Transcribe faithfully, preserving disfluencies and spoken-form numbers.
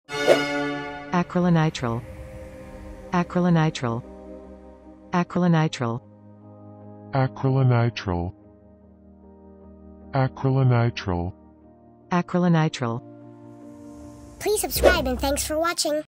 acrylonitrile, acrylonitrile, acrylonitrile, acrylonitrile, acrylonitrile. acrylonitrile. Please subscribe and thanks for watching.